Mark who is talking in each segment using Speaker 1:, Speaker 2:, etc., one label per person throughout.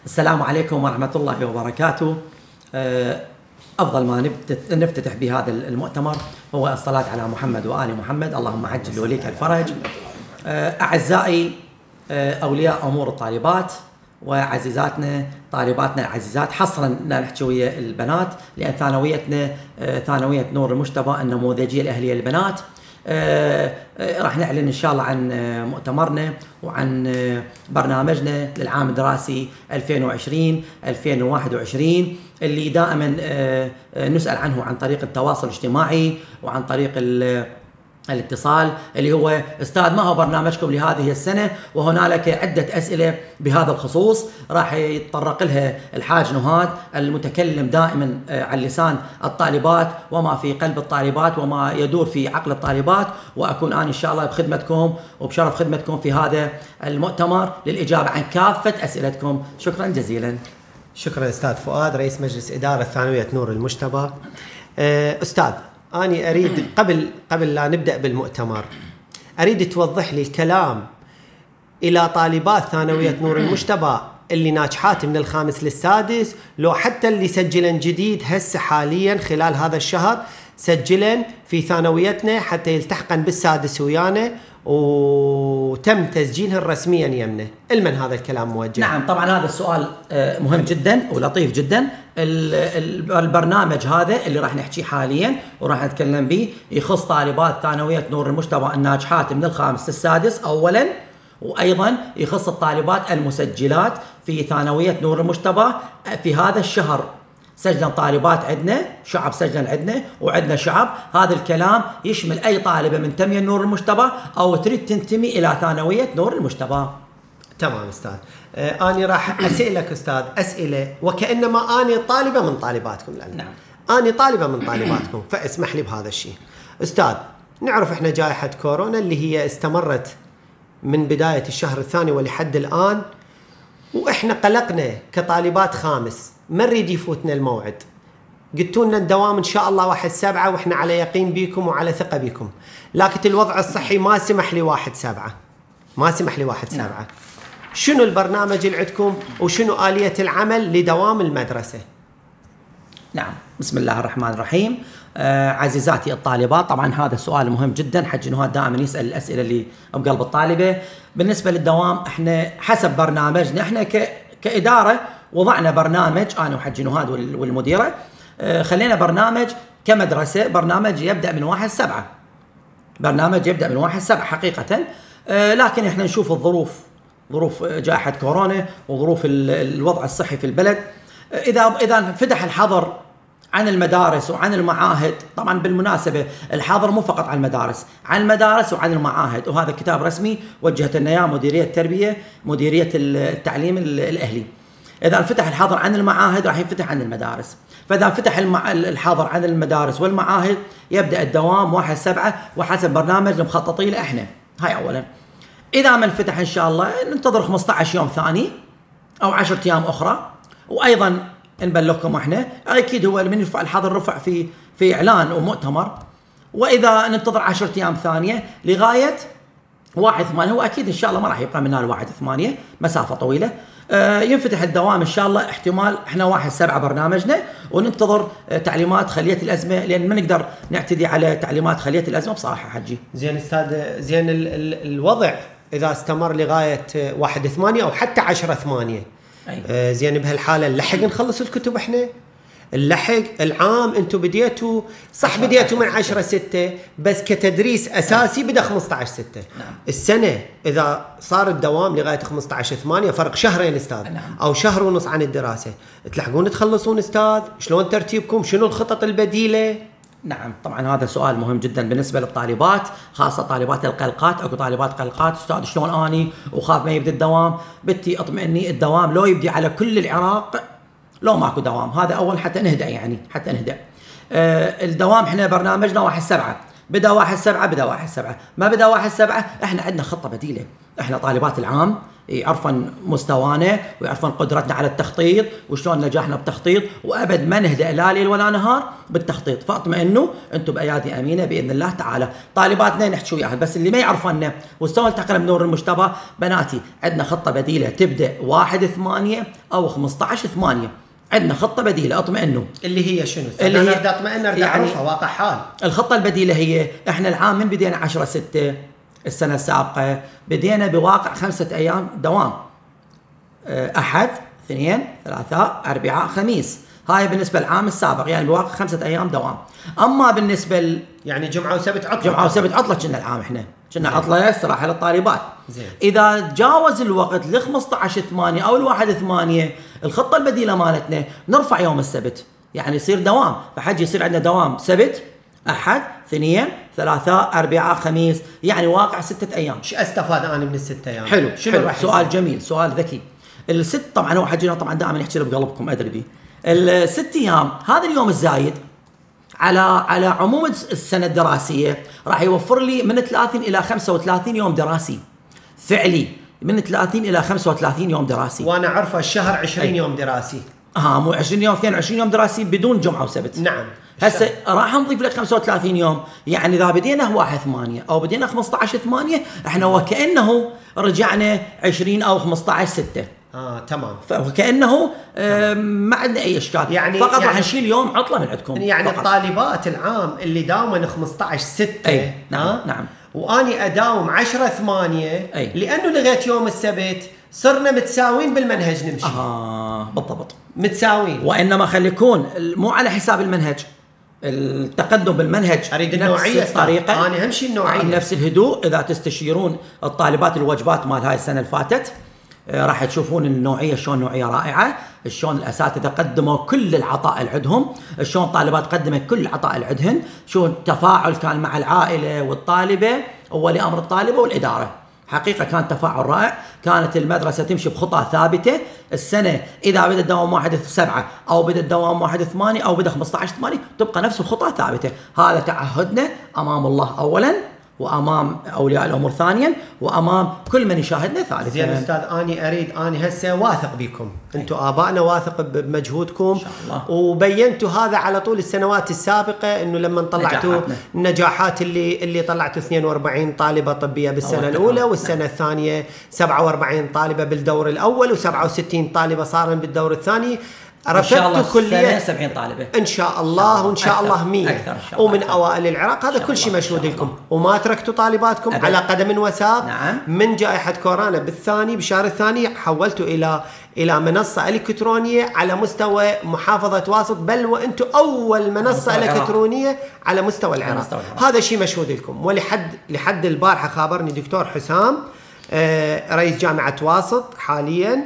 Speaker 1: السلام عليكم ورحمة الله وبركاته. أفضل ما نفتتح بهذا المؤتمر هو الصلاة على محمد وآل محمد، اللهم عجل وليك الفرج. أعزائي أولياء أمور الطالبات وعزيزاتنا طالباتنا العزيزات، حصرا نحكي ويا البنات لأن ثانويتنا ثانوية نور المجتبى النموذجية الأهلية للبنات. راح نعلن إن شاء الله عن مؤتمرنا وعن برنامجنا للعام الدراسي 2020-2021 اللي دائما نسأل عنه عن طريق التواصل الاجتماعي وعن طريق الاتصال، اللي هو استاذ ما هو برنامجكم لهذه السنه؟ وهنالك عده اسئله بهذا الخصوص راح يتطرق لها الحاج نهاد المتكلم دائما عن لسان الطالبات وما في قلب الطالبات وما يدور في عقل الطالبات، واكون انا ان شاء الله بخدمتكم وبشرف خدمتكم في هذا المؤتمر للاجابه عن كافه اسئلتكم. شكرا جزيلا.
Speaker 2: شكرا استاذ فؤاد رئيس مجلس اداره ثانويه نور المجتبى. استاذ، أنا أريد قبل لا نبدأ بالمؤتمر أريد توضح لي الكلام إلى طالبات ثانوية نور المجتبى اللي ناجحات من الخامس للسادس، لو حتى اللي سجلن جديد هسه حاليا خلال هذا الشهر سجلن في ثانويتنا حتى يلتحقن بالسادس ويانا وتم تسجيلها رسميا يمنا. المن هذا الكلام موجه؟
Speaker 1: نعم طبعا هذا السؤال مهم جدا ولطيف جدا. البرنامج هذا اللي راح نحكي حاليا وراح نتكلم به يخص طالبات ثانوية نور المجتبى الناجحات من الخامس للسادس اولا، وايضا يخص الطالبات المسجلات في ثانوية نور المجتبى في هذا الشهر. سجلا طالبات عندنا، شعب سجلا عندنا وعندنا شعب. هذا الكلام يشمل اي طالبه منتميه لنور المجتبى او تريد تنتمي الى ثانويه نور المجتبى.
Speaker 2: تمام استاذ. اني راح اسالك استاذ اسئله وكانما اني طالبه من طالباتكم، لان
Speaker 1: نعم
Speaker 2: اني طالبه من طالباتكم، فاسمح لي بهذا الشيء. استاذ، نعرف احنا جائحه كورونا اللي هي استمرت من بدايه الشهر الثاني ولحد الان، واحنا قلقنا كطالبات خامس، ما نريد يفوتنا الموعد. قلتوا لنا الدوام ان شاء الله 1/7 واحنا على يقين بيكم وعلى ثقه بيكم، لكن الوضع الصحي ما سمح لي 1/7، ما سمح لي 1/7. شنو البرنامج اللي عندكم وشنو آلية العمل لدوام المدرسة؟
Speaker 1: نعم، بسم الله الرحمن الرحيم. عزيزاتي الطالبات، طبعا هذا سؤال مهم جدا. حج نهاد دائما يسأل الأسئلة اللي بقلب الطالبة. بالنسبة للدوام احنا حسب برنامجنا، احنا كإدارة وضعنا برنامج أنا وحج نهاد والمديرة، خلينا برنامج كمدرسة، برنامج يبدأ من 1/7، برنامج يبدأ من 1/7 حقيقة. لكن احنا نشوف ظروف جائحة كورونا وظروف الوضع الصحي في البلد. إذا فتح الحظر عن المدارس وعن المعاهد، طبعا بالمناسبة الحظر مو فقط عن المدارس، عن المدارس وعن المعاهد، وهذا كتاب رسمي وجهت لنا اياه مديرية التربية مديرية التعليم الأهلي. إذا فتح الحظر عن المعاهد راح ينفتح عن المدارس، فإذا فتح الحظر عن المدارس والمعاهد يبدأ الدوام 1/7 وحسب برنامج المخططين له احنا. هاي أولا. إذا ما انفتح إن شاء الله ننتظر 15 يوم ثاني أو 10 أيام أخرى، وأيضا نبلغكم احنا. أكيد هو من يرفع الحظر رفع في إعلان ومؤتمر، وإذا ننتظر 10 أيام ثانية لغاية 1/8، هو أكيد إن شاء الله ما راح يبقى من 1/8 مسافة طويلة. ينفتح الدوام إن شاء الله احتمال احنا 1/7 برنامجنا، وننتظر تعليمات خلية الأزمة، لأن ما نقدر نعتدي على تعليمات خلية الأزمة بصراحة حجي.
Speaker 2: زين استاذ، زين الوضع إذا استمر لغاية 1/8 أو حتى 10/8،
Speaker 1: أيوة.
Speaker 2: زين بهالحالة نلحق نخلص الكتب احنا؟ اللحق العام انتم بديتوا صح، بديتوا من 10/6 بس كتدريس اساسي بدا 15/6.
Speaker 1: نعم.
Speaker 2: السنه اذا صار الدوام لغايه 15/8 فرق شهرين استاذ.
Speaker 1: نعم.
Speaker 2: او شهر ونص عن الدراسه، تلحقون تخلصون استاذ؟ شلون ترتيبكم؟ شنو الخطط البديله؟
Speaker 1: نعم طبعا هذا سؤال مهم جدا بالنسبه للطالبات، خاصه طالبات القلقات. اكو طالبات قلقات، استاذ شلون اني وخاف ما يبدا الدوام. بنتي اطمئني، الدوام لو يبدي على كل العراق لو ماكو دوام، هذا اول حتى نهدأ، يعني حتى نهدأ. الدوام احنا برنامجنا 1/7، بدا 1/7 بدا 1/7 ما بدا 1/7 احنا عندنا خطه بديله. احنا طالبات العام يعرفون مستوانا ويعرفون قدرتنا على التخطيط وشلون نجحنا بالتخطيط، وابد ما نهدأ لا ليل ولا نهار بالتخطيط. فاطمئنوا انتم بايادي امينه باذن الله تعالى. طالباتنا نحكي وياهم، بس اللي ما يعرفونا واستوى التقريب بنور المجتبى، بناتي عندنا خطه بديله تبدا 1/8 او 15/8. عندنا خطه بديله، اطمئنوا.
Speaker 2: اللي هي شنو؟
Speaker 1: اللي هي
Speaker 2: اريد اطمئن، اريد اعرفها واقع حال.
Speaker 1: الخطه البديله هي احنا العام من بدينا 10/6 السنه السابقه، بدينا بواقع 5 ايام دوام، احد اثنين ثلاثاء اربعاء خميس. هاي بالنسبه للعام السابق، يعني بواقع 5 ايام دوام. اما بالنسبه
Speaker 2: يعني جمعه وسبت عطله.
Speaker 1: جمعه وسبت عطله كنا العام، احنا كنا عطله استراحه للطالبات.
Speaker 2: زين.
Speaker 1: اذا جاوز الوقت ل 15/8 او ل1/8، الخطه البديله مالتنا نرفع يوم السبت، يعني يصير دوام. فحجي يصير عندنا دوام سبت احد اثنين ثلاثاء اربعاء خميس، يعني واقع 6 ايام.
Speaker 2: شو استفاد انا من ال6 ايام؟
Speaker 1: حلو،
Speaker 2: شنو راح
Speaker 1: سؤال جميل، سؤال ذكي. الست طبعا هو حجينا طبعا دائما يحكي له بقلبكم، ادري بيه. ال6 ايام هذا اليوم الزايد على عموم السنه الدراسيه راح يوفر لي من 30 الى 35 يوم دراسي فعلي، من 30 الى 35 يوم دراسي.
Speaker 2: وانا عارفه الشهر 20 يوم دراسي.
Speaker 1: مو 20 يوم، 22 يوم دراسي بدون جمعه وسبت.
Speaker 2: نعم.
Speaker 1: هسه راح نضيف لك 35 يوم، يعني اذا بدينا 1/8 او بدينا 15/8 احنا وكانه رجعنا 20 او 15/6.
Speaker 2: تمام.
Speaker 1: فكانه ما عندنا اي اشكال، يعني فقط راح نشيل يوم عطله من عندكم.
Speaker 2: يعني
Speaker 1: فقط.
Speaker 2: الطالبات العام اللي داومن 15/6
Speaker 1: نعم
Speaker 2: واني اداوم 10/8 لانه لغيت يوم السبت، صرنا متساويين بالمنهج نمشي.
Speaker 1: بالضبط
Speaker 2: متساويين.
Speaker 1: وانما خلي يكون مو على حساب المنهج، التقدم بالمنهج
Speaker 2: اريد النوعيه
Speaker 1: الطريقه.
Speaker 2: انا اهم شيء النوعيه،
Speaker 1: نفس الهدوء. اذا تستشيرون الطالبات الوجبات مال هاي السنه اللي فاتت، راح تشوفون النوعيه شلون نوعيه رائعه، شلون الاساتذه قدموا كل العطاء اللي عندهم، شلون الطالبات قدمت كل العطاء اللي عندهن، شو التفاعل كان مع العائله والطالبه وولي امر الطالبه والاداره. حقيقه كان تفاعل رائع، كانت المدرسه تمشي بخطى ثابته. السنه اذا بدا الدوام 1/7 او بدا الدوام 1/8 او بدا 15/8 تبقى نفس الخطى ثابته. هذا تعهدنا امام الله اولا، وامام اولياء الامور ثانيا، وامام كل من يشاهدنا ثالثا.
Speaker 2: زين استاذ، اني هسه واثق بكم، انتم ابائنا، واثق بمجهودكم ان شاء الله، وبينتوا هذا على طول السنوات السابقه، انه لما طلعتوا النجاحات اللي طلعتوا 42 طالبه طبيه بالسنه الاولى، والسنه الثانيه 47 طالبه بالدور الاول، و67 طالبه صارن بالدور الثاني.
Speaker 1: رفضتوا كلية 70 طالبة
Speaker 2: ان شاء الله، وان شاء الله 100 ومن اوائل العراق. هذا كل شيء مشهود لكم، وما تركتوا طالباتكم على قدم وساق.
Speaker 1: نعم.
Speaker 2: من جائحة كورونا بالثاني بشهر الثاني حولتوا الى منصة الكترونية على مستوى محافظة واسط، بل وانتم اول منصة الكترونية على مستوى العراق. هذا شيء مشهود لكم. ولحد البارحة خابرني دكتور حسام رئيس جامعة واسط حاليا،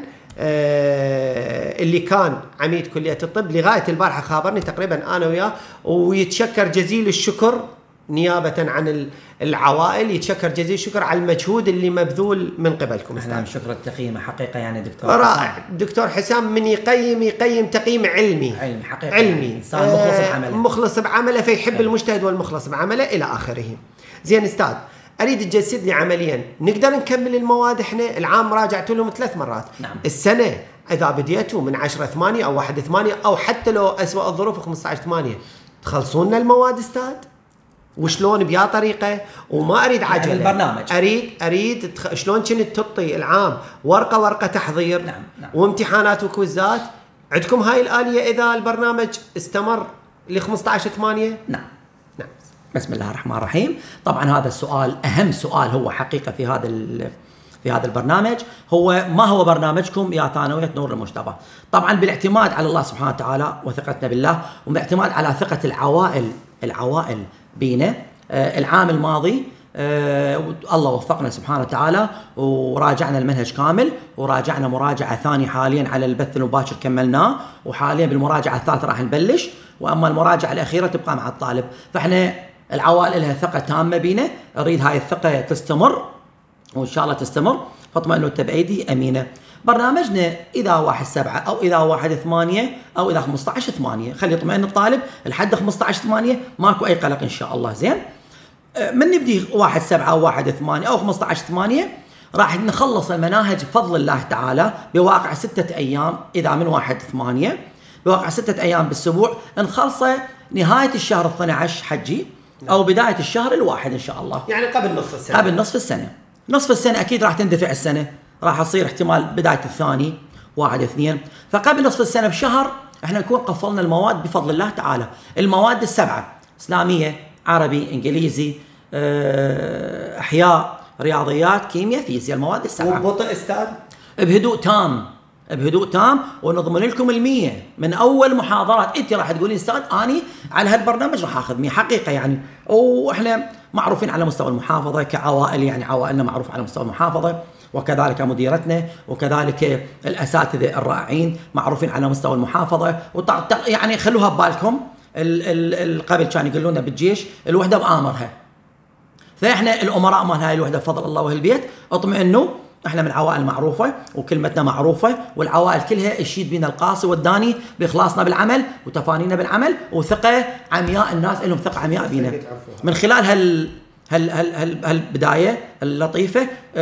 Speaker 2: اللي كان عميد كلية الطب، لغاية البارحة خابرني تقريبا أنا وياه، ويتشكر جزيل الشكر نيابة عن العوائل، يتشكر جزيل الشكر على المجهود اللي مبذول من قبلكم.
Speaker 1: احنا شكر التقييم حقيقة، يعني دكتور
Speaker 2: رائع. دكتور حسام من يقيم تقييم علمي
Speaker 1: حقيقة،
Speaker 2: علمي،
Speaker 1: إنسان مخلص بعمله،
Speaker 2: مخلص بعمله، فيحب المجتهد والمخلص بعمله إلى آخره. زين أستاذ، اريد تجسد لي عمليا، نقدر نكمل المواد احنا العام راجعت لهم 3 مرات.
Speaker 1: نعم.
Speaker 2: السنه اذا بديتوا من 10/8 او 1/8 او حتى لو اسوء الظروف 15/8 تخلصون لنا المواد استاذ؟ وشلون بيا طريقه؟ وما اريد عجله،
Speaker 1: يعني البرنامج
Speaker 2: اريد شلون كنت تعطي العام ورقه تحضير.
Speaker 1: نعم.
Speaker 2: وامتحانات وكويزات. عندكم هاي الاليه اذا البرنامج استمر ل 15/8؟
Speaker 1: نعم. بسم الله الرحمن الرحيم. طبعا هذا السؤال اهم سؤال هو حقيقه في هذا البرنامج، هو ما هو برنامجكم يا ثانويه نور المجتبى؟ طبعا بالاعتماد على الله سبحانه وتعالى وثقتنا بالله، وبالاعتماد على ثقه العوائل بينا. العام الماضي الله وفقنا سبحانه وتعالى، وراجعنا المنهج كامل، وراجعنا مراجعه ثانيه حاليا على البث المباشر كملناه، وحاليا بالمراجعه الثالثه راح نبلش، واما المراجعه الاخيره تبقى مع الطالب. فاحنا العوائل لها ثقه تامه بينا، اريد هاي الثقه تستمر وان شاء الله تستمر. فاطمئنوا انت بايدي امينه. برنامجنا اذا 1/7 او اذا 1/8 او اذا 15/8، خلي يطمئن الطالب لحد 15/8 ماكو اي قلق ان شاء الله. زين، من نبدي 1/7 أو 1/8 أو 15/8 راح نخلص المناهج بفضل الله تعالى بواقع 6 أيام. إذا من 1/8 بواقع 6 أيام بالأسبوع نخلصه نهاية الشهر 12 حجي أو بداية الشهر الواحد إن شاء الله.
Speaker 2: يعني قبل نصف السنة.
Speaker 1: قبل نصف السنة. نصف السنة أكيد راح تندفع السنة، راح تصير احتمال بداية الثاني 1/2. فقبل نصف السنة بشهر احنا نكون قفلنا المواد بفضل الله تعالى. المواد السبعة: إسلامية، عربي، إنجليزي، أحياء، رياضيات، كيمياء، فيزياء. المواد السبعة.
Speaker 2: وببطء أستاذ؟
Speaker 1: بهدوء تام، بهدوء تام، ونضمن لكم 100 من اول محاضرات. انت راح تقولين استاذ اني على هالبرنامج راح اخذ 100 حقيقه يعني. واحنا معروفين على مستوى المحافظه كعوائل، يعني عوائلنا معروف على مستوى المحافظه، وكذلك مديرتنا، وكذلك الاساتذه الرائعين معروفين على مستوى المحافظه. يعني خلوها ببالكم. قبل كان يقولون لنا بالجيش الوحده بامرها، فاحنا الامراء مال هاي الوحده بفضل الله واهل اطمئنوا. احنا من عوائل معروفه وكلمتنا معروفه، والعوائل كلها يشيد بنا القاصي والداني باخلاصنا بالعمل وتفانينا بالعمل، وثقه عمياء. الناس لهم ثقه عمياء بينا من خلال هالبدايه اللطيفه.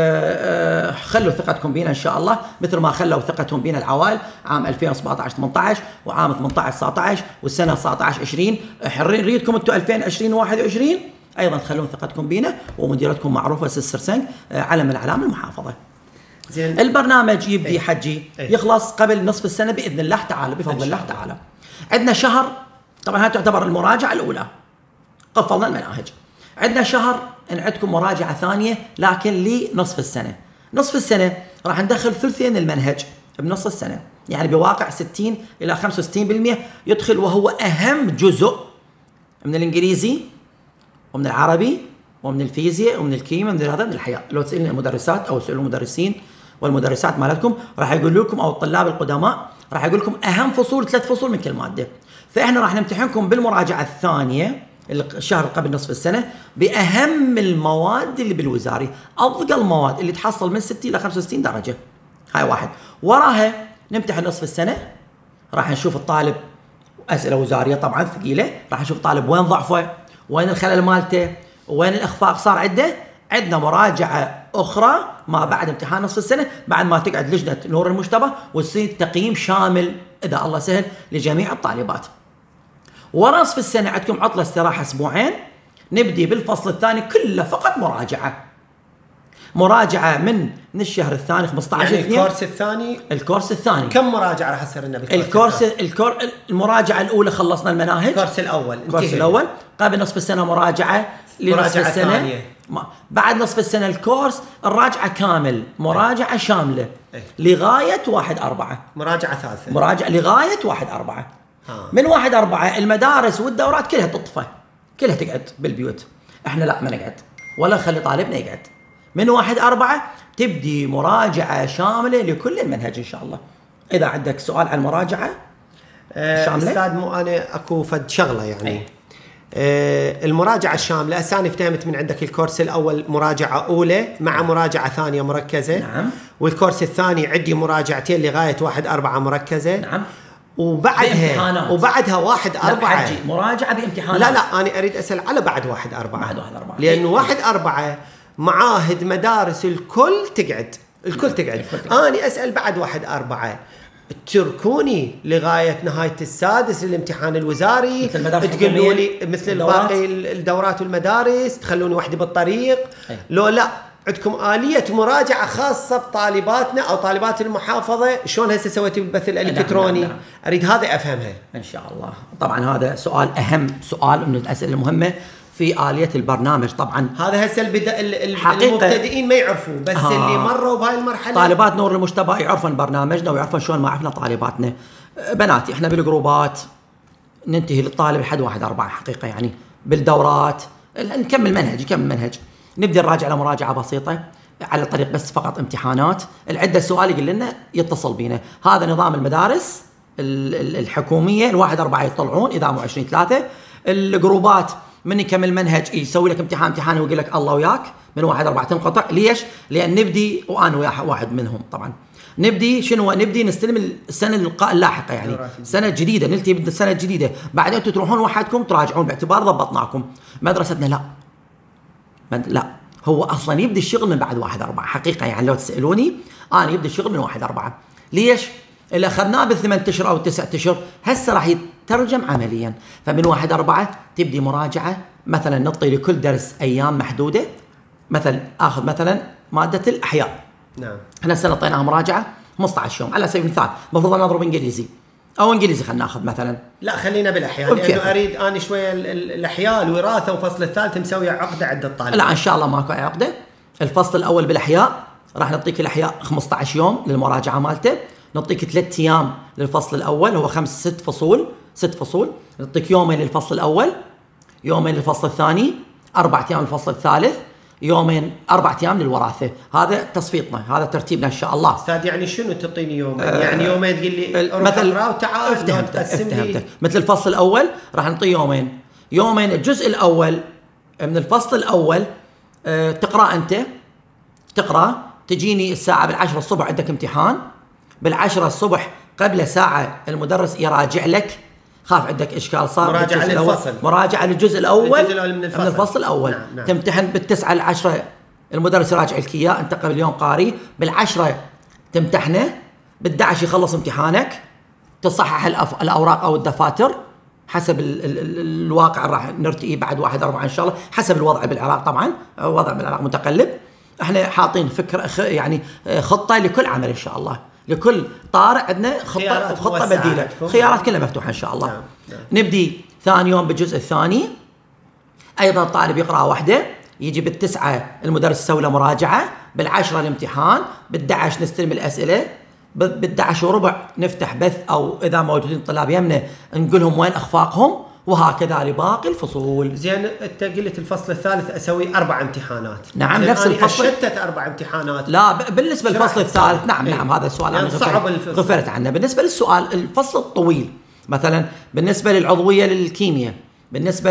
Speaker 1: خلوا ثقتكم بينا ان شاء الله مثل ما خلوا ثقتهم بينا العوائل عام 2017 18 وعام 18 19 والسنه 19 20. نريدكم انتم 2020 21 ايضا تخلون ثقتكم بينا. ومديرتكم معروفه سيستر سنج، علم من اعلام المحافظه. زين. البرنامج يبدي حجي يخلص قبل نصف السنه باذن الله تعالى بفضل الله تعالى. عندنا شهر، طبعا هاي تعتبر المراجعه الاولى، قفلنا المناهج. عندنا شهر عندكم مراجعه ثانيه لكن لنصف السنه. نصف السنه راح ندخل ثلثين المنهج بنص السنه، يعني بواقع 60 الى 65% يدخل، وهو اهم جزء من الانجليزي ومن العربي ومن الفيزياء ومن الكيمياء ومن الرياضه ومن الحياه. لو تسالون المدرسات او تسالون المدرسين والمدرسات مالتكم راح يقولوا لكم، او الطلاب القدماء راح يقول لكم اهم فصول 3 فصول من كل ماده. فاحنا راح نمتحنكم بالمراجعه الثانيه الشهر قبل نصف السنه باهم المواد اللي بالوزاري، اضغى المواد اللي تحصل من 60 الى 65 درجه. هاي واحد. وراها نمتحن نصف السنه، راح نشوف الطالب اسئله وزاريه طبعا ثقيله، راح نشوف الطالب وين ضعفه، وين الخلل مالته، وين الاخفاق صار عنده. عندنا مراجعه اخرى ما بعد امتحان نصف السنه، بعد ما تقعد لجنه نور المجتبى وتصير تقييم شامل اذا الله سهل لجميع الطالبات. ورا نصف السنه عندكم عطله استراحه اسبوعين، نبدي بالفصل الثاني كله فقط مراجعه. مراجعه من الشهر الثاني 15
Speaker 2: يعني الكورس الثاني
Speaker 1: كم
Speaker 2: مراجعه راح يصير لنا بالكورس؟
Speaker 1: المراجعه الاولى خلصنا المناهج.
Speaker 2: الكورس الاول
Speaker 1: قبل نصف السنه مراجعه لنصف السنه. بعد نصف السنه الكورس الراجعه كامل، مراجعه شامله لغايه 1/4.
Speaker 2: مراجعه ثالثه،
Speaker 1: مراجعه لغايه 1/4. من 1/4 المدارس والدورات كلها تطفى، كلها تقعد بالبيوت. احنا لا، ما نقعد ولا نخلي طالبنا يقعد. من 1/4 تبدي مراجعه شامله لكل المنهج ان شاء الله. اذا عندك سؤال عن المراجعه
Speaker 2: شامله استاذ، مو انا اكو فد شغله يعني المراجعه الشامله. أنا فهمت من عندك الكورس الاول مراجعه اولى مع مراجعه ثانيه مركزه.
Speaker 1: نعم.
Speaker 2: والكورس الثاني عندي مراجعتين لغايه 1/4 مركزه.
Speaker 1: نعم.
Speaker 2: وبعدها 1/4
Speaker 1: مراجعه بامتحانات.
Speaker 2: لا انا اريد اسال على بعد 1/4.
Speaker 1: بعد 1/4
Speaker 2: لانه 1/4 معاهد مدارس الكل تقعد. انا اسال بعد 1/4 تتركوني لغايه نهايه السادس الامتحان الوزاري، تقولوا لي مثل باقي الدورات والمدارس تخلوني وحدي بالطريق؟ لو لا عندكم آلية مراجعة خاصة بطالباتنا أو طالبات المحافظة، شلون هسه سويتي بالبث الإلكتروني؟ نعم. أريد هذا أفهمها
Speaker 1: إن شاء الله. طبعا هذا سؤال أهم سؤال من الأسئلة المهمة في آلية البرنامج. طبعا
Speaker 2: هذا هسه المبتدئين ما يعرفوا، بس اللي مروا بهاي المرحلة
Speaker 1: طالبات نور المجتبى يعرفون برنامجنا ويعرفون شلون ما عرفنا طالباتنا. بناتي احنا بالجروبات ننتهي للطالب لحد 1/4 حقيقة، يعني بالدورات نكمل منهج نبدأ نراجع على مراجعة بسيطة على طريق بس فقط امتحانات. العدة السؤال يقول لنا يتصل بينا. هذا نظام المدارس الحكومية 1/4 يطلعون يدعموا 20/3. الجروبات من يكمل منهج يسوي لك امتحان ويقول لك الله وياك من 1/4 تنقطع. ليش؟ لأن نبدي وأنا ويا واحد منهم طبعا. نبدي نستلم السنة اللاحقة، يعني سنة جديدة نلتهي بالسنة الجديدة. بعدين انتم تروحون وحدكم تراجعون باعتبار ضبطناكم. مدرستنا لا، لا، هو اصلا يبدا الشغل من بعد 1/4 حقيقه. يعني لو تسالوني انا يبدا الشغل من 1/4. ليش؟ اللي اخذناه ب8 اشهر او 9 اشهر هسه راح يترجم عمليا. فمن 1/4 تبدي مراجعه، مثلا نعطي لكل درس ايام محدوده. مثلا اخذ مثلا ماده الاحياء،
Speaker 2: نعم،
Speaker 1: احنا هسه نعطيناها مراجعه 15 يوم على سبيل المثال. المفروض نضرب انجليزي او انجليزي، خلينا ناخذ مثلا.
Speaker 2: لا خلينا بالاحياء، لانه اريد اني شويه الاحياء الوراثه وفصل الثالث مسويه عقده عند الطالب.
Speaker 1: لا ان شاء الله ماكو عقده. الفصل الاول بالاحياء راح نعطيك الاحياء 15 يوم للمراجعه مالته، نعطيك 3 ايام للفصل الاول، هو 6 فصول، 6 فصول. نعطيك يومين للفصل الاول، يومين للفصل الثاني، 4 ايام للفصل الثالث، يومين 4 ايام للوراثه. هذا تصفيطنا، هذا ترتيبنا ان شاء الله.
Speaker 2: استاذ يعني شنو تعطيني يومين؟ يعني يومين تقول لي
Speaker 1: مثل
Speaker 2: وتعال
Speaker 1: افتهمتك. مثل الفصل الاول راح نعطيه يومين. يومين الجزء الاول من الفصل الاول تقرا انت، تقرا، تجيني الساعه بال10 الصبح عندك امتحان، بال10 الصبح قبل ساعه المدرس يراجع لك، خاف عندك اشكال صار،
Speaker 2: مراجعه للفصل،
Speaker 1: مراجعه للجزء الاول
Speaker 2: من
Speaker 1: الفصل الاول.
Speaker 2: نعم نعم.
Speaker 1: تمتحن بال9 ل10 المدرس يراجع لك اياه، انت قبل يوم قاري، بال10 تمتحنه، بال11 يخلص امتحانك، تصحح الاوراق او الدفاتر حسب الواقع راح نرتقي بعد 1/4 ان شاء الله، حسب الوضع بالعراق. طبعا الوضع بالعراق متقلب، احنا حاطين فكره يعني خطه لكل عمل ان شاء الله، لكل طارئ عندنا خطه بديله، خيارات كلها مفتوحه ان شاء الله.
Speaker 2: نعم.
Speaker 1: نبدي ثاني يوم بالجزء الثاني، ايضا الطالب يقرا وحده، يجي بال9 المدرس يسوي له مراجعه، بال10 الامتحان، بال11 نستلم الاسئله، بال11 وربع نفتح بث، او اذا موجودين طلاب يمنا نقول لهم وين اخفاقهم، وهكذا لباقي الفصول.
Speaker 2: زين، انت قلت الفصل الثالث اسوي 4 امتحانات.
Speaker 1: نعم نفس الفصل.
Speaker 2: شتت 4 امتحانات.
Speaker 1: لا بالنسبه للفصل الثالث نعم نعم هذا السؤال
Speaker 2: يعني
Speaker 1: انا غفرت عنه. بالنسبه للسؤال الفصل الطويل، مثلا بالنسبه للعضويه للكيمياء، بالنسبه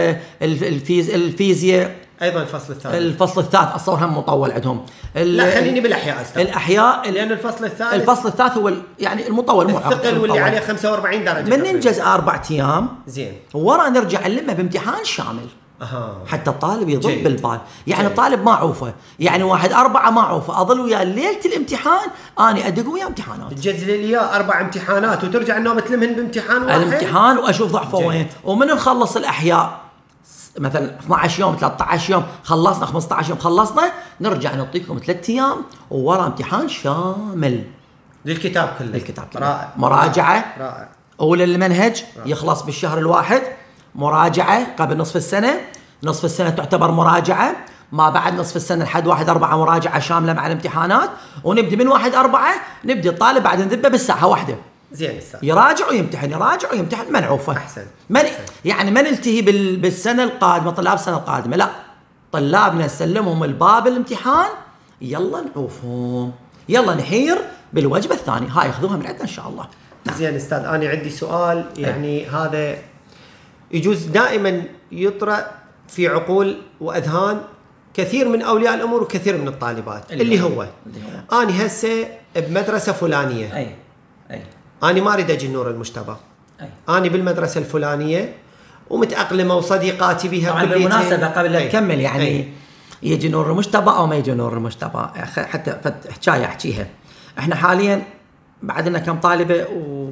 Speaker 1: للفيزياء
Speaker 2: ايضا الفصل الثالث
Speaker 1: اصلا هم مطول عندهم.
Speaker 2: لا خليني بالاحياء استاذ.
Speaker 1: الاحياء
Speaker 2: لان الفصل
Speaker 1: الثالث هو يعني المطول،
Speaker 2: الثقل واللي عليه 45 درجه.
Speaker 1: من ننجز 4 ايام
Speaker 2: زين،
Speaker 1: ورا نرجع نلمه بامتحان شامل. حتى الطالب يضب بالبال. يعني الطالب ما عوفه، يعني 1/4 ما عوفه، اظل وياه ليله الامتحان اني ادق وياه امتحانات.
Speaker 2: تجز لي اياه 4 امتحانات وترجع النوم تلمهن بامتحان واحد.
Speaker 1: الامتحان واشوف ضعفه وين. ومن نخلص الاحياء مثلا 12 يوم 13 يوم خلصنا، 15 يوم خلصنا، نرجع نعطيكم 3 ايام وورا امتحان شامل
Speaker 2: للكتاب كله.
Speaker 1: الكتاب كله.
Speaker 2: رائع.
Speaker 1: مراجعه
Speaker 2: رائع.
Speaker 1: اول المنهج يخلص بالشهر الواحد، مراجعه قبل نصف السنه، نصف السنه تعتبر مراجعه، ما بعد نصف السنه لحد 1/4 مراجعه شامله مع الامتحانات، ونبدي من 1/4 نبدي الطالب بعد نذبه بالساعه 1.
Speaker 2: زين استاذ.
Speaker 1: يراجع ويمتحن، يراجع ويمتحن، ما نعوفه.
Speaker 2: احسن.
Speaker 1: يعني ما نلتهي بالسنه القادمه، طلاب السنه القادمه، لا، طلابنا نسلمهم الباب الامتحان، يلا نعوفهم، يلا نحير بالوجبه الثانيه، هاي ياخذوها من عندنا ان شاء الله.
Speaker 2: زين استاذ، انا عندي سؤال يعني هذا يجوز دائما يطرأ في عقول واذهان كثير من اولياء الامور وكثير من الطالبات، اللي هو انا هسه بمدرسه فلانيه،
Speaker 1: اي
Speaker 2: أنا ما أريد أجي نور المجتبى، أنا بالمدرسة الفلانية ومتأقلمة وصديقاتي بها.
Speaker 1: طبعا بالمناسبة قبل لا نكمل يعني يجي نور المجتبى أو ما يجي نور المجتبى، حتى حكاية أحكيها. إحنا حاليا بعد لنا كم طالبة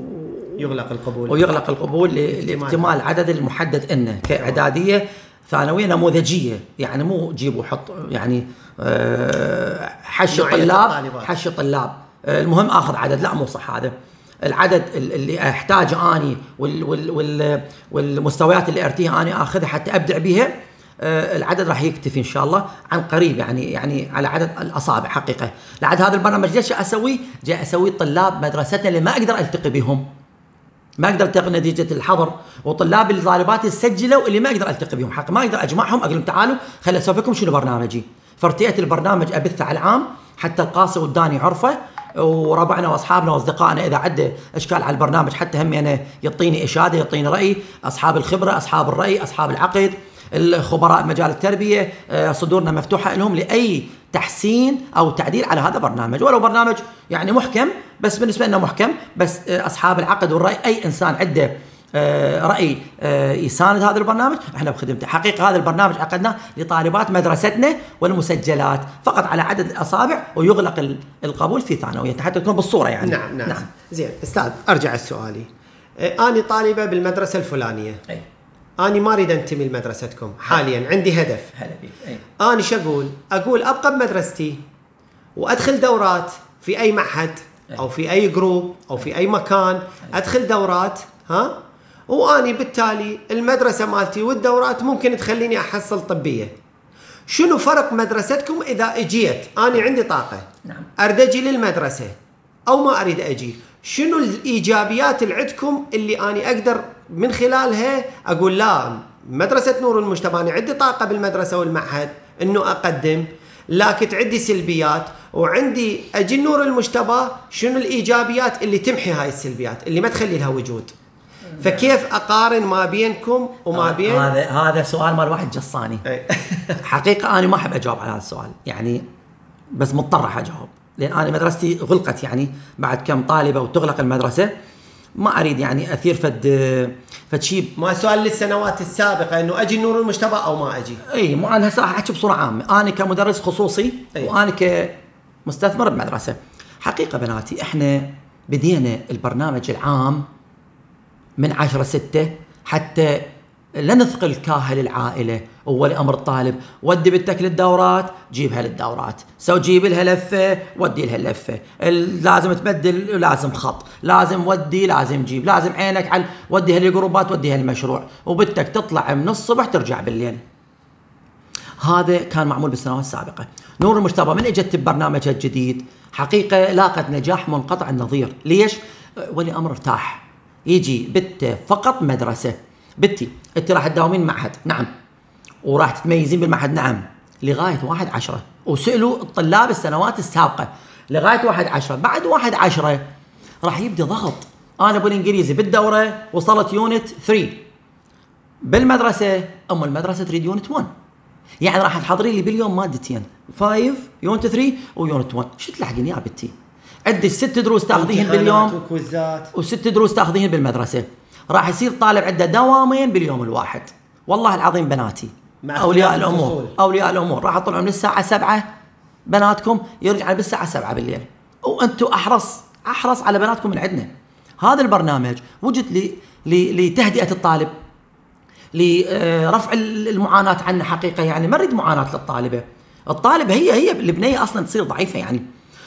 Speaker 1: ويغلق القبول لاكتمال عدد المحدد إنه كإعدادية ثانوية نموذجية، يعني مو جيب وحط يعني حش طلاب المهم آخذ عدد، لا مو صح هذا. العدد اللي احتاجه اني والمستويات اللي ارتيها اني اخذها حتى ابدع بها، العدد راح يكتفي ان شاء الله عن قريب، يعني على عدد الاصابع حقيقه. لعد هذا البرنامج ليش اسويه؟ جاي اسوي طلاب مدرستنا اللي ما اقدر التقي بهم، ما اقدر التقي نتيجه الحظر، وطلاب الطالبات سجلوا اللي ما اقدر التقي بهم، حق ما اقدر اجمعهم اقول لهم تعالوا خلي اسوي لكم شنو برنامجي. فارتئت البرنامج ابثه على العام حتى القاصي والداني عرفه، وربعنا واصحابنا واصدقائنا اذا عنده اشكال على البرنامج حتى هم يعني يعطيني اشاده، يعطيني راي، اصحاب الخبره، اصحاب الراي، اصحاب العقد، الخبراء مجال التربيه، صدورنا مفتوحه لهم لاي تحسين او تعديل على هذا البرنامج، ولو برنامج يعني محكم، بس بالنسبه لنا محكم، بس اصحاب العقد والراي اي انسان عنده راي يساند هذا البرنامج احنا بخدمته. حقيقه هذا البرنامج عقدناه لطالبات مدرستنا والمسجلات فقط على عدد الاصابع، ويغلق القبول في ثانويه حتى تكون بالصوره يعني.
Speaker 2: نعم. زين استاذ، ارجع لسؤالي. انا طالبه بالمدرسه الفلانيه، أنا ما أريد أنتمي لمدرستكم حاليا، عندي هدف.
Speaker 1: هلا بيك.
Speaker 2: أنا شو أقول أبقى بمدرستي وأدخل دورات في أي معهد أو في أي جروب أو في أي مكان، أدخل دورات وأني بالتالي المدرسة مالتي والدورات ممكن تخليني أحصل طبية. شنو فرق مدرستكم إذا أجيت أنا عندي طاقة أريد أجي للمدرسة أو ما أريد أجي؟ شنو الإيجابيات اللي عندكم اللي أنا أقدر من خلالها أقول لا مدرسة نور المجتبى أنا عندي طاقة بالمدرسة والمعهد إنه أقدم، لكن عندي سلبيات وعندي أجي نور المجتبى شنو الإيجابيات اللي تمحي هاي السلبيات اللي ما تخلي لها وجود؟ فكيف أقارن ما بينكم وما بين
Speaker 1: هذا سؤال مال واحد جصاني. حقيقة أنا ما أحب أجاوب على هذا السؤال يعني، بس مضطر أجاوب لأن أنا مدرستي غلقت يعني بعد كم طالبة وتغلق المدرسة. ما أريد يعني أثير فد شيء.
Speaker 2: ما سؤال للسنوات السابقة إنه أجي نور المجتبى أو ما أجي.
Speaker 1: أي مو أنا هسه أحكي بصورة عامة، أنا كمدرس خصوصي وأنا كمستثمر بمدرسة. حقيقة بناتي إحنا بدينا البرنامج العام من 10/6 حتى لا نثقل كاهل العائلة. أول أمر الطالب ودي بنتك للدورات جيبها للدورات، جيب لها لفة ودي لها اللفة، لازم تبدل لازم خط، لازم ودي لازم جيب، لازم عينك على وديها للجروبات وديها المشروع، وبنتك تطلع من الصبح ترجع بالليل. هذا كان معمول بالسنوات السابقة. نور المجتبى من اجت ببرنامجها الجديد حقيقة لاقت نجاح منقطع النظير. ليش؟ ولي أمر ارتاح، يجي بنته فقط مدرسة. بنتي انت راح تداومين معهد، نعم، وراح تتميزين بالمعهد، نعم، لغاية 1/10. وسألوا الطلاب السنوات السابقة لغاية 1/10. بعد 1/10 راح يبدأ ضغط. أنا بالإنجليزي بالدورة وصلت يونت 3، بالمدرسة المدرسة تريد يونت 1، يعني راح تحضرين لي باليوم مادتين 5 يونت 3 ويونت 1. شو تلحقين يا بنتي؟ عندك 6 دروس تاخذيهن باليوم و6 دروس تاخذيهن بالمدرسة. راح يصير طالب عنده دوامين باليوم الواحد. والله العظيم بناتي أولياء الأمور راح يطلعون من الساعة 7 بناتكم يرجعون بالساعة 7 بالليل، وأنتم أحرص على بناتكم من عندنا. هذا البرنامج وجد لتهدئة الطالب، لرفع المعاناة عنه. حقيقة يعني ما نريد معاناة للطالبة. الطالبة هي البنية أصلا تصير ضعيفة يعني.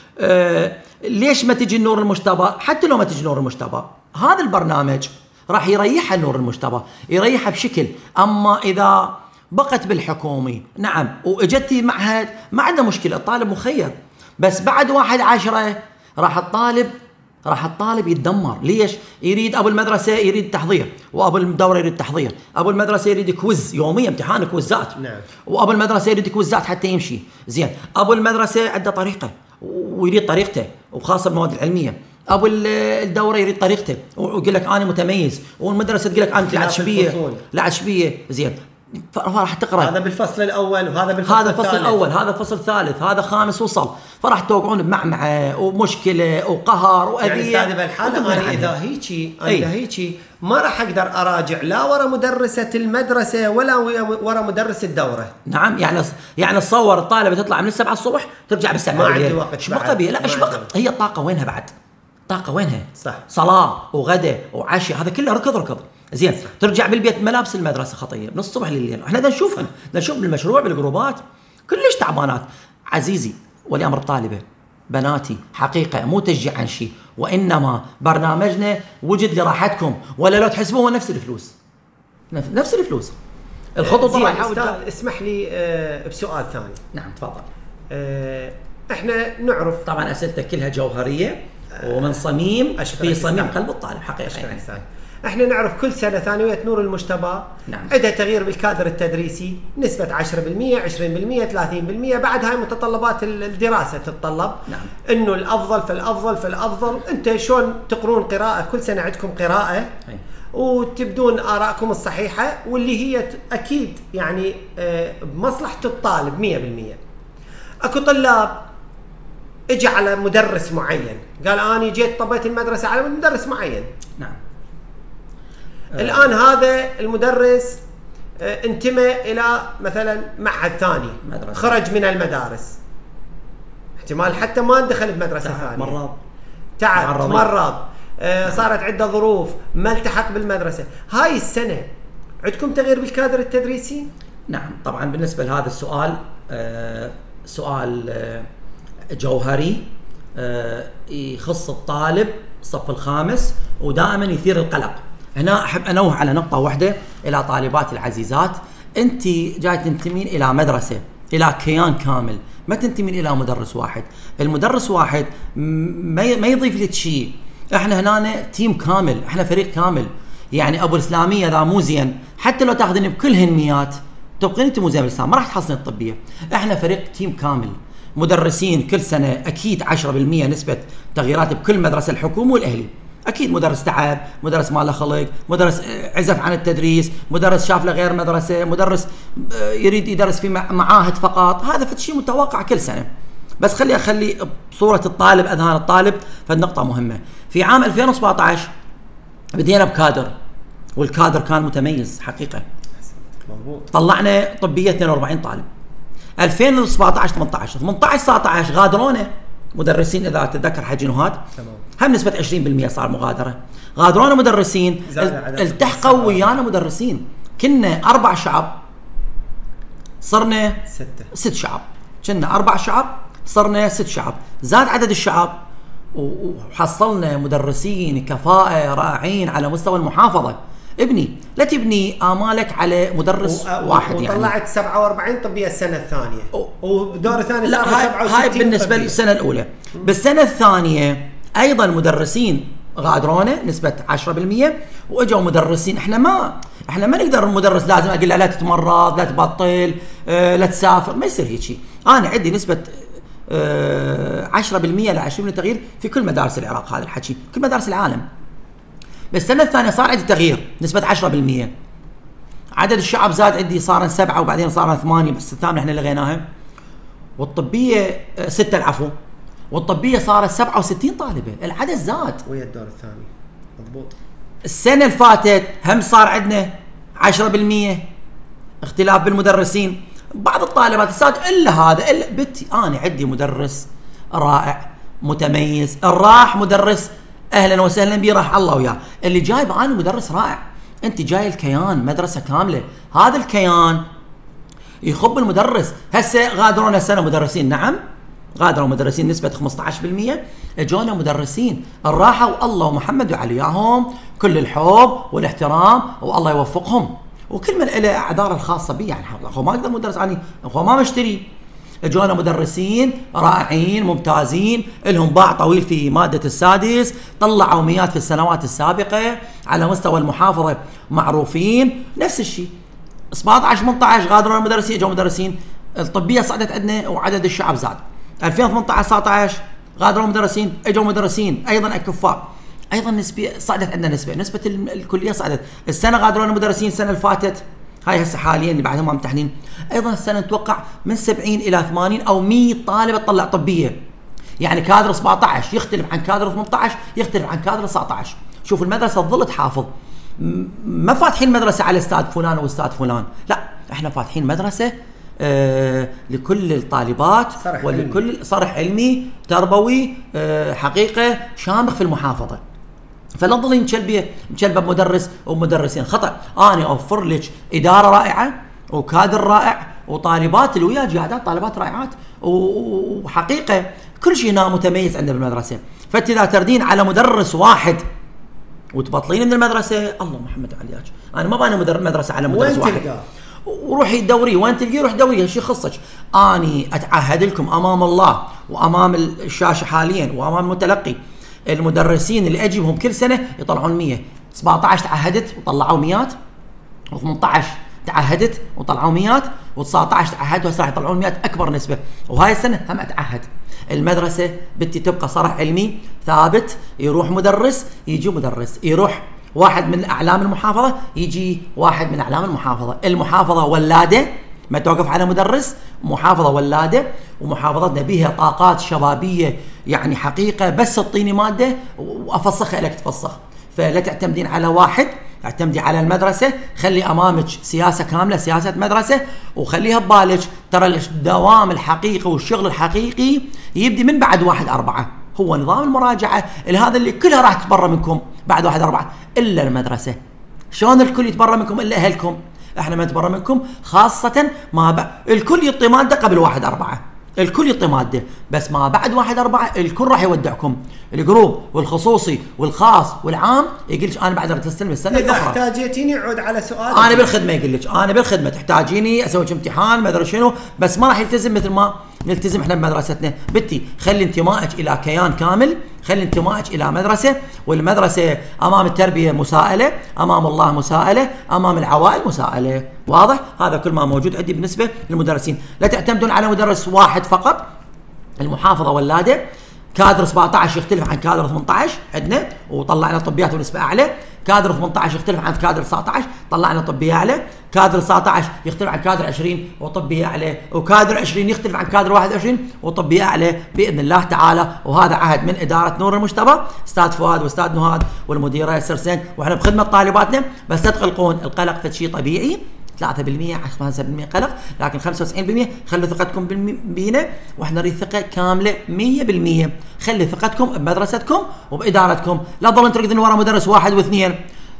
Speaker 1: ليش ما تجي نور المجتبى؟ حتى لو ما تجي نور المجتبى هذا البرنامج راح يريحها نور المجتبى، يريحها بشكل. أما إذا بقت بالحكومي نعم واجتي معهد ما عنده مشكلة، الطالب مخير، بس بعد 1/10 راح الطالب يتدمر. ليش؟ يريد أبو المدرسة يريد تحضير، وأبو الدورة يريد تحضير، أبو المدرسة يريد كويز يوميا، امتحان كويزات،
Speaker 2: نعم،
Speaker 1: وأبو المدرسة يريد كويزات حتى يمشي زين. أبو المدرسة عنده طريقة ويريد طريقته، وخاصة بالمواد العلمية. أبو الدورة يريد طريقته ويقول لك أنا متميز، والمدرسة تقول لك أنت لعب شبيه زين. فراح تقرأ
Speaker 2: هذا بالفصل الأول وهذا بالفصل
Speaker 1: هذا الفصل الأول، هذا الفصل الثالث، هذا خامس وصل، فراح توقعون بمعمعة ومشكلة وقهر وأذية.
Speaker 2: يعني بالحالة أنا إذا هيجي ما راح أقدر أراجع لا ورا مدرسة المدرسة ولا ورا مدرس الدورة.
Speaker 1: نعم، يعني تصور الطالبة تطلع من 7 الصبح ترجع 7
Speaker 2: ما عندي وقت.
Speaker 1: شو بقى بيه؟ لا ايش بقى؟ هي الطاقة وينها بعد؟ طاقة وينها؟
Speaker 2: صح.
Speaker 1: صلاة وغداء وعشاء هذا كله ركض زين. صح. ترجع بالبيت ملابس المدرسة خطية من الصبح لليل. احنا نشوف بالمشروع بالجروبات كلش تعبانات. عزيزي ولي امر الطالبة بناتي، حقيقة مو تشجيع عن شيء، وانما برنامجنا وجد لراحتكم، ولا لو تحسبوه نفس الفلوس الخطوط.
Speaker 2: راح يحاول. اسمح لي بسؤال ثاني.
Speaker 1: نعم تفضل.
Speaker 2: احنا نعرف
Speaker 1: طبعا اسئلتك كلها جوهريه ومن صميم في صميم قلب الطالب حقيقه يعني.
Speaker 2: احنا نعرف كل سنه ثانويه نور المجتبى
Speaker 1: نعم.
Speaker 2: عندها تغيير بالكادر التدريسي نسبه 10%، 20%، 30%. بعد هاي متطلبات الدراسه تتطلب.
Speaker 1: نعم.
Speaker 2: انه الافضل فالافضل. انت شلون تقرون قراءه؟ كل سنه عندكم قراءه وتبدون آراءكم الصحيحة واللي هي أكيد يعني بمصلحة الطالب 100%. أكو طلاب اجى على مدرس معين، قال أنا جيت طبيت المدرسة على مدرس معين.
Speaker 1: نعم.
Speaker 2: الان هذا المدرس انتمى الى مثلا معهد ثاني، خرج من المدارس، احتمال حتى ما دخل بمدرسه ثانيه، تعب مرض، صارت عنده ظروف، ما التحق بالمدرسه. هاي السنه عندكم تغيير بالكادر التدريسي؟
Speaker 1: نعم طبعا. بالنسبه لهذا السؤال سؤال جوهري يخص الطالب الصف الخامس ودائما يثير القلق. هنا احب انوه على نقطه واحده الى طالباتي العزيزات، انت جاي تنتمين الى مدرسه، الى كيان كامل، ما تنتمين الى مدرس واحد. المدرس واحد ما يضيف لك شيء، احنا هنا تيم كامل، احنا فريق كامل. يعني ابو الاسلاميه اذا مو زين حتى لو تاخذين بكل هالميات تبقين انت مو زين بالاسلام، ما راح تحصلين الطبيه. احنا فريق تيم كامل، مدرسين كل سنه اكيد 10% نسبه تغييرات بكل مدرسه الحكومه والاهلي. اكيد مدرس تعب، مدرس ما له خلق، مدرس عزف عن التدريس، مدرس شاف له غير مدرسه، مدرس يريد يدرس في معاهد فقط. هذا شيء متوقع كل سنه. بس خلي اخلي بصوره الطالب اذهان الطالب. فالنقطه مهمه. في عام 2017 بدينا بكادر، والكادر كان متميز حقيقه.
Speaker 2: مضبوط.
Speaker 1: طلعنا طبيه 42 طالب. 2017 18 19 غادرونا مدرسين، اذا تتذكر حجي نهاد،
Speaker 2: تمام،
Speaker 1: هم نسبه 20% صار مغادره. غادرونا مدرسين، التحقوا ويانا مدرسين. كنا 4 شعب صرنا 6 شعب، كنا 4 شعب صرنا 6 شعب، زاد عدد الشعب وحصلنا مدرسين كفاءه رائعين على مستوى المحافظه. ابني لا تبني امالك على مدرس واحد.
Speaker 2: وطلعت يعني طلعت 47 طبيه السنه الثانيه، ودور ثاني
Speaker 1: لا هاي بالنسبه للسنه الاولى. بالسنه الثانيه ايضا مدرسين غادرونا نسبه 10%، واجوا مدرسين. احنا ما نقدر المدرس لازم اقول له لا تتمرض، لا تبطل، لا تسافر، ما يصير هيك شيء. انا عندي نسبه 10% ل 20% تغيير في كل مدارس العراق، هذا الحكي كل مدارس العالم. بالسنه الثانيه صار عندي تغيير نسبه 10%. عدد الشعب زاد عندي، صار 7 وبعدين صار 8، بس الثامنه احنا لغيناها. والطبيه 6 العفو، والطبيه صارت 67 طالبه، العدد زاد
Speaker 2: ويا الدور الثاني. مضبوط.
Speaker 1: السنه اللي فاتت هم صار عندنا 10% اختلاف بالمدرسين. بعض الطالبات زاد الا هذا، الا بنتي انا عندي مدرس رائع متميز، راح مدرس اهلا وسهلا بي، راح الله وياه. اللي جايب انا مدرس رائع. انت جاي الكيان مدرسه كامله، هذا الكيان يخب المدرس. هسه غادرونا سنه مدرسين، نعم غادروا مدرسين نسبه 15%، اجونا مدرسين راحوا الله ومحمد وعلياهم كل الحب والاحترام والله يوفقهم، وكل من له اعذاره الخاصه به. يعني هو ما اقدر مدرس عني، هو ما مشتري. اجونا مدرسين رائعين ممتازين، لهم باع طويل في ماده السادس، طلعوا مئات في السنوات السابقه على مستوى المحافظه معروفين. نفس الشيء 17 18 غادروا المدرسين، اجوا مدرسين، الطبيه صعدت عندنا وعدد الشعب زاد. 2018 19 غادروا مدرسين، اجوا مدرسين ايضا اكفاء، ايضا نسبه صعدت عندنا، نسبه الكليه صعدت. السنه غادروا المدرسين، السنه اللي فاتت هاي هسه حاليا اللي بعدهم ممتحنين، ايضا السنه نتوقع من 70 الى 80 او 100 طالبه تطلع طبيه. يعني كادر 17 يختلف عن كادر 18 يختلف عن كادر 19. شوف المدرسه تظل تحافظ، ما فاتحين مدرسه على استاذ فلان واستاذ فلان، لا احنا فاتحين مدرسه لكل الطالبات ولكل صرح علمي تربوي حقيقه شامخ في المحافظه. فلا تظلين مشلبه بمدرس ومدرسين، خطا. انا اوفر لك اداره رائعه وكادر رائع وطالبات اللي وياك قاعدات طالبات رائعات، وحقيقه كل شيء هنا متميز عندنا بالمدرسه. فانت اذا تردين على مدرس واحد وتبطلين من المدرسه، الله محمد عليك، انا ما باني مدرسه على مدرس واحد. وروحي دوري وين تلقيه، روح دوري، هالشيء خصك. اني اتعهد لكم امام الله وامام الشاشه حاليا وامام المتلقي، المدرسين اللي اجيبهم كل سنه يطلعون 100. 17 تعهدت وطلعوا 100، و18 تعهدت وطلعوا 100، و19 تعهدوا وهسه راح يطلعون 100 اكبر نسبه. وهاي السنه هم اتعهد. المدرسه بدي تبقى صرح علمي ثابت، يروح مدرس يجي مدرس، يروح واحد من اعلام المحافظه يجي واحد من اعلام المحافظه. المحافظه ولاده، ما توقف على مدرس، محافظه ولاده، ومحافظتنا بها طاقات شبابيه يعني حقيقه، بس تعطيني ماده وافسخها لك تفسخ. فلا تعتمدين على واحد اعتمدي على المدرسه، خلي امامك سياسه كامله، سياسه مدرسه، وخليها ببالك ترى الدوام الحقيقي والشغل الحقيقي يبدي من بعد 1/4. هو نظام المراجعه هذا اللي كلها راح تتبرى منكم بعد 1/4 الا المدرسه. شلون الكل يتبرى منكم الا اهلكم؟ احنا ما نتبرى منكم، خاصه ما بعد الكل يعطي ماده قبل 1/4، الكل يعطي ماده، بس ما بعد 1/4 الكل راح يودعكم، الجروب والخصوصي والخاص والعام يقول لك انا بعد تستلم السنه
Speaker 2: اذا
Speaker 1: الاخرى.
Speaker 2: احتاجيتيني اعود على سؤال
Speaker 1: انا بالخدمه، يقول لك انا بالخدمه تحتاجيني اسوي لك امتحان ما ادري شنو، بس ما راح يلتزم مثل ما نلتزم احنا بمدرستنا. بنتي خلي انتمائك الى كيان كامل، خلي انتمائك الى مدرسه، والمدرسه امام التربيه مساءله، امام الله مساءله، امام العوائل مساءله. واضح؟ هذا كل ما موجود عندي بالنسبه للمدرسين. لا تعتمدون على مدرس واحد فقط. المحافظه ولاده كادر 17 يختلف عن كادر 18 عندنا، وطلعنا طبيات ونسبه اعلى. كادر 18 يختلف عن كادر 19 طلعنا طبيه اعلى. كادر 19 يختلف عن كادر 20 وطبيه اعلى، وكادر 20 يختلف عن كادر 21 وطبيه اعلى باذن الله تعالى. وهذا عهد من اداره نور المجتبى، استاذ فؤاد واستاذ نهاد والمديره سرسين، واحنا بخدمه طالباتنا. بس لا تقلقون، القلق فد شيء طبيعي، 3% 5% قلق، لكن 95% خلوا ثقتكم بينا، واحنا نريد ثقه كامله 100%. خلي ثقتكم بمدرستكم وبادارتكم، لا تظلون تركضون ورا مدرس واحد واثنين.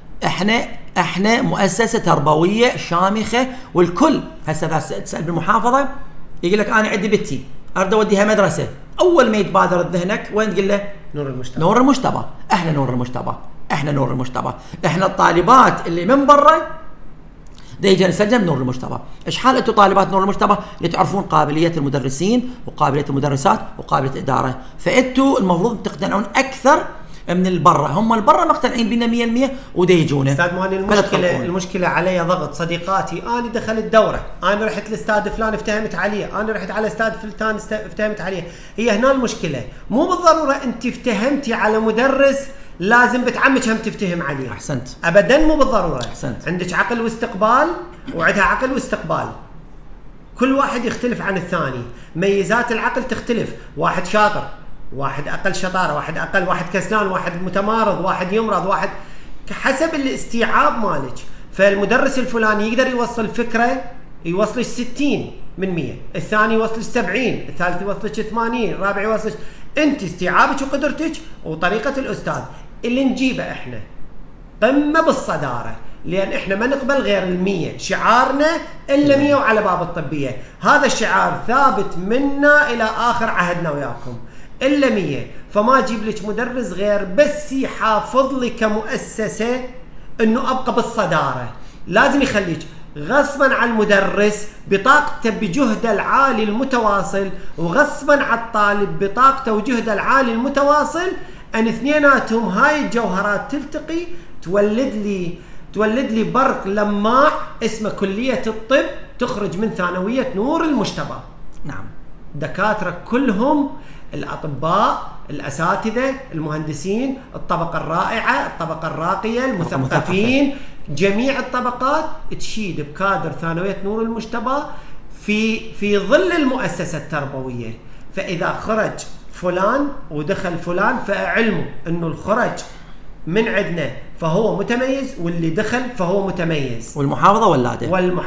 Speaker 1: احنا مؤسسه تربويه شامخه، والكل هسه اذا تسال بالمحافظه يقول لك انا عندي بنتي اريد اوديها مدرسه، اول ما يتبادر ذهنك وين تقول له؟
Speaker 2: نور المجتبى.
Speaker 1: نور المجتبى. احنا نور المجتبى، احنا نور المجتبى، احنا الطالبات اللي من برا يجي نسجل نور المجتبى. ايش حال انتم طالبات نور المجتبى اللي تعرفون قابليه المدرسين وقابليه المدرسات وقابليه الاداره، فانتم المفروض تقتنعون اكثر من البرة. هم البرة مقتنعين بنا 100% ودا يجونا.
Speaker 2: استاذ مهني، المشكله علي ضغط صديقاتي. انا دخلت دوره، انا رحت الاستاذ فلان افتهمت عليه، انا رحت على استاذ فلان افتهمت عليه. هي هنا المشكله، مو بالضروره انت افتهمتي على مدرس لازم بتعمك هم تفتهم عليه.
Speaker 1: احسنت.
Speaker 2: ابدا مو بالضروره.
Speaker 1: احسنت.
Speaker 2: عندك عقل واستقبال وعندها عقل واستقبال، كل واحد يختلف عن الثاني. ميزات العقل تختلف، واحد شاطر، واحد اقل شطاره، واحد اقل، واحد كسلان، واحد متمارض، واحد يمرض، واحد حسب الاستيعاب مالك. فالمدرس الفلاني يقدر يوصل فكره يوصلش 60 من 100، الثاني يوصلش 70، الثالث يوصلش 80، الرابع يوصلش. انت استيعابك وقدرتك وطريقه الاستاذ اللي نجيبه احنا قمه بالصداره، لان احنا ما نقبل غير ال100. شعارنا الا 100 وعلى باب الطبيه، هذا الشعار ثابت منا الى اخر عهدنا وياكم، الا 100. فما اجيب لك مدرس غير بس يحافظ لي كمؤسسه انه ابقى بالصداره. لازم يخليك غصبا عن المدرس بطاقته بجهده العالي المتواصل، وغصبا عن الطالب بطاقته وجهده العالي المتواصل، ان اثنيناتهم هاي الجوهرات تلتقي تولد لي برق لماع اسمه كليه الطب، تخرج من ثانويه نور المجتبى.
Speaker 1: نعم.
Speaker 2: دكاتره كلهم، الاطباء، الاساتذه، المهندسين، الطبقه الرائعه، الطبقه الراقيه، المثقفين، جميع الطبقات تشيد بكادر ثانويه نور المجتبى في ظل المؤسسه التربويه. فاذا خرج فلان ودخل فلان فاعلموا انه الخرج من عندنا فهو متميز، واللي دخل فهو متميز.
Speaker 1: والمحافظه ولاده.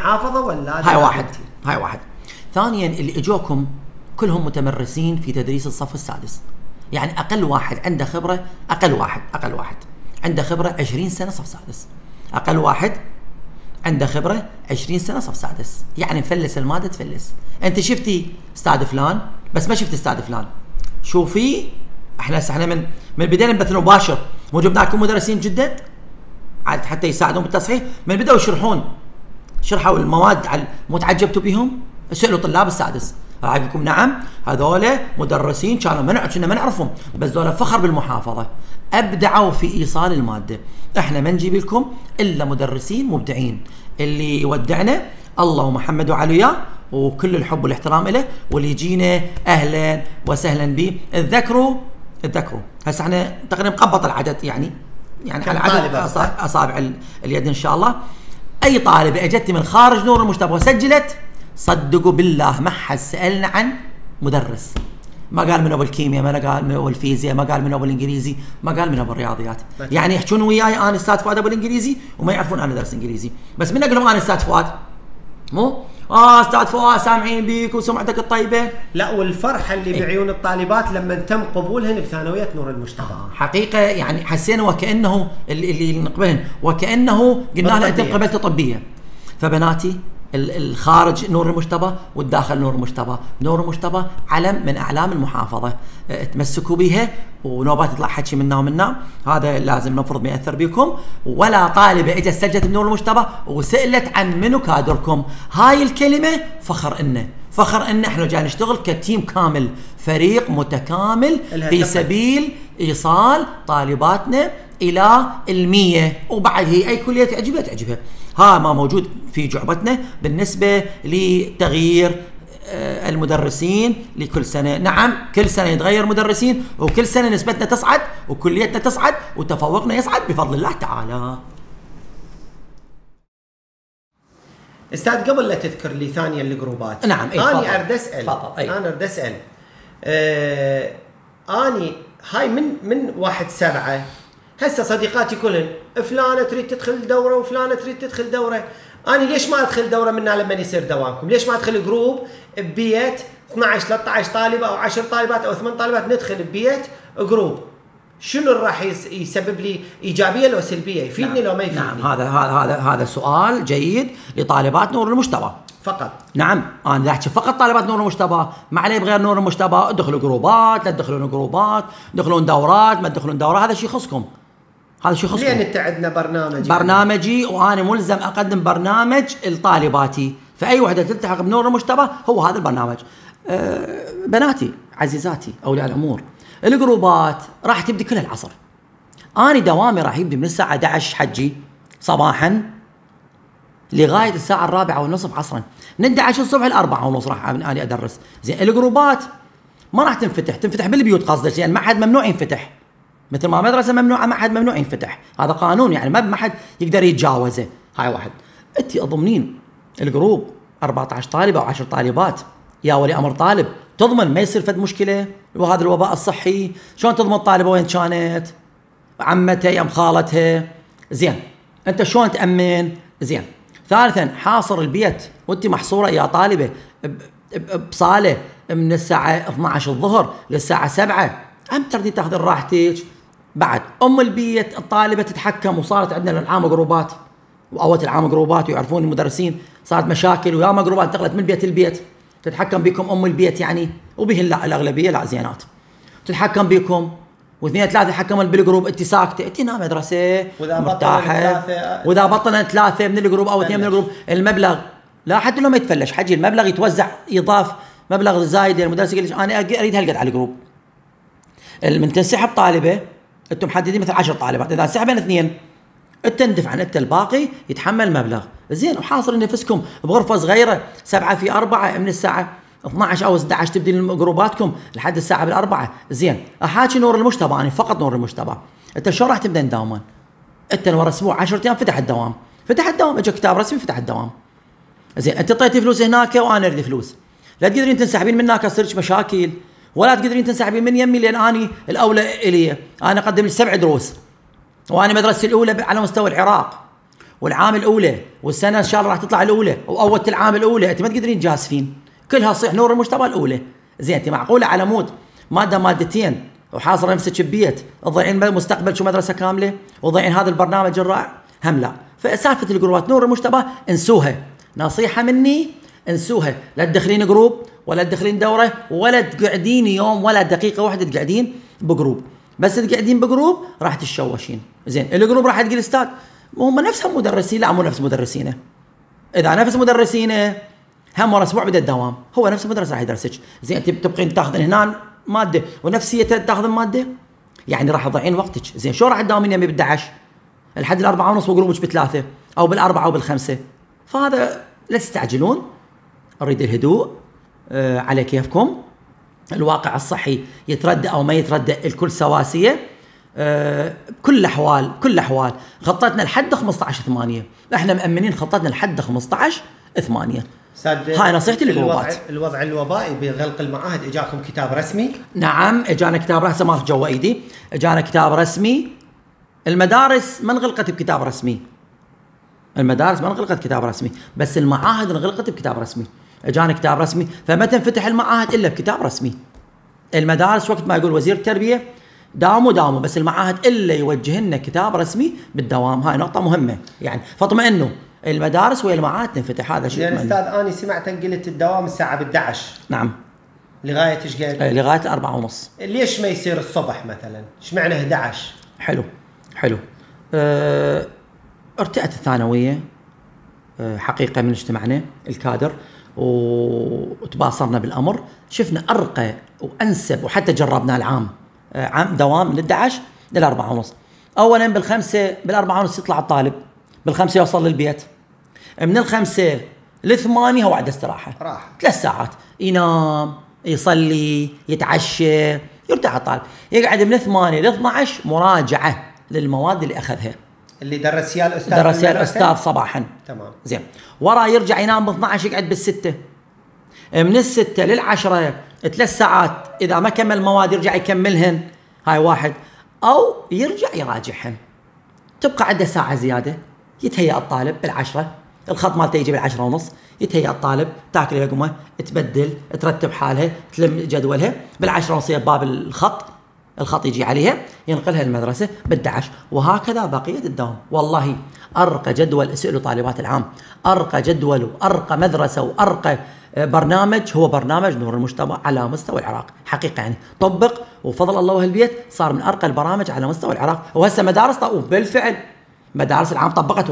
Speaker 1: هاي واحد. ثانيا اللي اجوكم كلهم متمرسين في تدريس الصف السادس، يعني اقل واحد عنده خبره، اقل واحد عنده خبره 20 سنه صف سادس، اقل واحد عنده خبره 20 سنه صف سادس، يعني مفلس الماده تفلس. انت شفتي استاذ فلان بس ما شفتي استاذ فلان، شوفي. احنا من بدينا بث مباشر وجبنا لكم مدرسين جدد حتى يساعدون بالتصحيح، من بداوا يشرحون، شرحوا المواد مو تعجبتوا بهم؟ سالوا طلاب السادس راح لكم نعم هذول مدرسين كنا ما نعرفهم، بس ذولا فخر بالمحافظه، ابدعوا في ايصال الماده. احنا ما نجيب لكم الا مدرسين مبدعين، اللي يودعنا الله ومحمد وعليا وكل الحب والاحترام له، واللي يجينا اهلا وسهلا به. تذكروا هسه احنا تقريبا مقبط العدد، يعني على عدد اصابع اليد ان شاء الله. اي طالبه اجت من خارج نور المجتبى وسجلت، صدقوا بالله ما حد سالنا عن مدرس، ما قال من ابو الكيمياء، ما قال من ابو الفيزياء، ما قال من ابو الانجليزي، ما قال من ابو الرياضيات. يعني يحكون وياي انا استاذ فؤاد ابو الانجليزي وما يعرفون انا درس انجليزي، بس من اقول لهم انا استاذ فؤاد مو استاذ فؤاد سامعين بيك وسمعتك الطيبه.
Speaker 2: لا، والفرحه اللي بعيون الطالبات لما تم قبولهن بثانويه نور المجتبى.
Speaker 1: حقيقه يعني حسينا وكانه اللي نقبلهن وكانه قلنا لها انت قبلت طبيه. فبناتي الخارج نور المجتبى والداخل نور المجتبى. نور المجتبى علم من اعلام المحافظه، تمسكوا بها، ونوبات يطلع حكي منا ومنا، هذا لازم نفرض ما ياثر بكم. ولا طالبه اجت سجلت بنور المجتبى وسالت عن منو كادركم. هاي الكلمه فخر ان احنا جاي نشتغل كتيم كامل، فريق متكامل في سبيل ايصال طالباتنا الى المية. وبعد هي اي كليه تعجبها ها ما موجود في جعبتنا بالنسبه لتغيير المدرسين لكل سنه. نعم كل سنه يتغير مدرسين، وكل سنه نسبتنا تصعد وكليتنا تصعد وتفوقنا يصعد بفضل الله تعالى.
Speaker 2: استاذ قبل لا تذكر لي ثانيا الجروبات،
Speaker 1: نعم
Speaker 2: انا اريد اسال انا اريد اسال اني هاي من 1/7 هسه صديقاتي كلهن فلانه تريد تدخل دوره وفلانه تريد تدخل دوره. انا ليش ما ادخل دوره منها لما يصير دوامكم؟ ليش ما ادخل جروب ببيت 12 13 طالبه او 10 طالبات او 8 طالبات، ندخل ببيت جروب؟ شنو راح يسبب لي ايجابيه لو سلبيه؟ يفيدني لو ما يفيدني؟
Speaker 1: نعم هذا سؤال جيد لطالبات نور المجتبى
Speaker 2: فقط.
Speaker 1: نعم انا احكي فقط طالبات نور المجتبى، ما عليه بغير نور المجتبى. ادخلوا جروبات، لا تدخلون جروبات، تدخلون دورات، ما تدخلون دورات، هذا شيء يخصكم. لان
Speaker 2: انت عندنا
Speaker 1: برنامجي وانا ملزم اقدم برنامج لطالباتي، فاي وحده تلتحق بنور المجتبى هو هذا البرنامج. بناتي عزيزاتي اولياء الامور، الجروبات راح تبدي كل العصر. انا دوامي راح يبدي من الساعه 11 حجي صباحا لغايه الساعه 4:30 عصرا، من 11 الصبح ل 4:30 راح اني ادرس. زين الجروبات ما راح تنفتح بالبيوت قصدك، يعني المعهد ممنوع ينفتح، مثل ما مدرسه ممنوعه معهد ممنوع ينفتح، هذا قانون يعني ما حد يقدر يتجاوزه. هاي واحد. انت اضمنين الجروب 14 طالب او 10 طالبات، يا ولي امر طالب تضمن ما يصير فد مشكله وهذا الوباء الصحي. شلون تضمن طالبه وين كانت؟ عمتها يم خالتها. زين انت شلون تامن؟ زين. ثالثا حاصر البيت وانت محصوره يا طالبه بصاله من الساعه 12 الظهر للساعه 7، تردي تاخذ راحتك. بعد ام البيت الطالبه تتحكم، وصارت عندنا العام جروبات واول العام جروبات ويعرفون المدرسين، صارت مشاكل وياما جروبات انتقلت من بيت لبيت، تتحكم بكم ام البيت يعني، وبهن لا الاغلبيه لا زينات، تتحكم بكم واثنين ثلاثه يتحكمون بالجروب، انت ساكته، انت نام مدرسه مرتاحه. واذا بطلنا ثلاثه من الجروب او اثنين من الجروب، المبلغ لا حتى لو ما يتفلش حجي المبلغ يتوزع، يضاف مبلغ زايد للمدرس. يقول انا اريد هالقد على الجروب. من تنسحب طالبه انتم محددين مثل 10 طالبات، اذا انسحبن اثنين انت تندفع انت الباقي يتحمل مبلغ. زين وحاصر نفسكم بغرفه صغيره 7 في 4 من الساعه 12 او 11 تبدي جروباتكم لحد الساعه بالاربعه. زين احاكي نور المجتبى، انا فقط نور المجتبى. انت شلون راح تبدا نداوما؟ انت ورا اسبوع 10 ايام فتح الدوام اجى كتاب رسمي فتح الدوام. زين انت طيتي فلوس هناك وانا اريد فلوس، لا تقدرين تنسحبين من هناك تصير مشاكل، ولا تقدرين تنسحبين من يمي، لان اني الاولى الي، انا اقدم لك 7 دروس، وانا مدرستي الاولى على مستوى العراق، والعام الاولى، والسنه ان شاء الله راح تطلع الاولى، واول العام الاولى، انت ما تقدرين تجازفين كلها صيح نور المجتبى الاولى. زين انت معقوله على مود ماده مادتين وحاصره نفسك ببيت تضيعين مستقبل شو مدرسه كامله وتضيعين هذا البرنامج الرائع؟ هم لا. فسالفه الجروبات نور المجتبى انسوها، نصيحه مني انسوها، لا تدخلين جروب ولا تدخلين دوره ولا تقعدين يوم ولا دقيقه واحده تقعدين بجروب، بس تقعدين بجروب راح تتشوشين. زين الجروب راح تقول استاذ هم نفسهم مدرسين، لا مو نفس مدرسينه. اذا نفس مدرسينه هم ورا اسبوع بدا الدوام، هو نفس المدرس راح يدرسك. زين انت تبقين تاخذين هنا ماده ونفسيه تاخذين ماده، يعني راح تضيعين وقتك. زين شو راح تداومين يمي ب 11 لحد الأربعة ونص وجروبك ب3 او بال4 او بال5؟ فهذا لا تستعجلون، اريد الهدوء على كيفكم. الواقع الصحي يتردى او ما يتردى الكل سواسيه. بكل الاحوال خطتنا لحد 15/8، احنا مأمنين خطتنا لحد 15/8. هاي نصيحتي للجروبات.
Speaker 2: الوضع الوبائي بغلق المعاهد، اجاكم كتاب رسمي؟
Speaker 1: نعم اجانا كتاب رسمي، ما جوا ايدي، اجانا كتاب رسمي. المدارس ما انغلقت بكتاب رسمي، المدارس ما انغلقت كتاب رسمي، بس المعاهد انغلقت بكتاب رسمي. اجانا كتاب رسمي، فما تنفتح المعاهد الا بكتاب رسمي. المدارس وقت ما يقول وزير التربيه داموا، بس المعاهد الا يوجه لنا كتاب رسمي بالدوام. هاي نقطه مهمه يعني، فاطمئنوا المدارس والمعاهد تنفتح. هذا شيء
Speaker 2: يعني استاذ اني سمعتك قلت الدوام الساعه 11.
Speaker 1: نعم.
Speaker 2: لغايه ايش قد؟
Speaker 1: لغايه 4:30.
Speaker 2: ليش ما يصير الصبح مثلا؟ ايش معنى 11؟
Speaker 1: حلو. ارتأت الثانويه حقيقه من اجتماعنا الكادر وتباصرنا بالامر، شفنا ارقى وانسب، وحتى جربنا العام عام دوام من 11 الى 4:30. اولا بال4:30 يطلع الطالب، بال5 يوصل للبيت، من ال5 ل8 هو عنده استراحه
Speaker 2: راحه
Speaker 1: 3 ساعات، ينام يصلي يتعشى يرتاح الطالب. يقعد من 8 ل 12 مراجعه للمواد اللي اخذها،
Speaker 2: اللي درسها الاستاذ
Speaker 1: صباحا.
Speaker 2: تمام
Speaker 1: زين. ورا يرجع ينام ب 12 يقعد بال6، من ال6 لل10 3 ساعات، اذا ما كمل المواد يرجع يكملهن، هاي واحد، او يرجع يراجعهن. تبقى عنده ساعه زياده، يتهيأ الطالب بال10، الخط مالته يجي بال10:30، يتهيأ الطالب تاكل لقمه، تبدل، ترتب حالها، تلم جدولها، بال10:30 باب الخط يجي عليها، ينقلها المدرسه بال11، وهكذا بقيه الدوام. والله ارقى جدول اسئله طالبات العام، ارقى جدول وارقى مدرسه وارقى برنامج هو برنامج نور المجتمع على مستوى العراق حقيقه يعني. طبق وفضل الله واهل صار من ارقى البرامج على مستوى العراق. وهسه مدارس وبالفعل مدارس العام طبقت